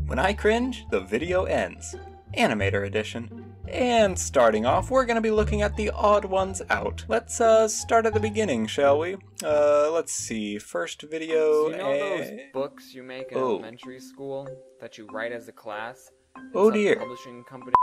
When I cringe, the video ends. Animator edition. And starting off, we're going to be looking at the odd ones out. Let's start at the beginning, shall we? Let's see. First video. So you know those books you make in elementary school that you write as a class? Oh dear. Publishing company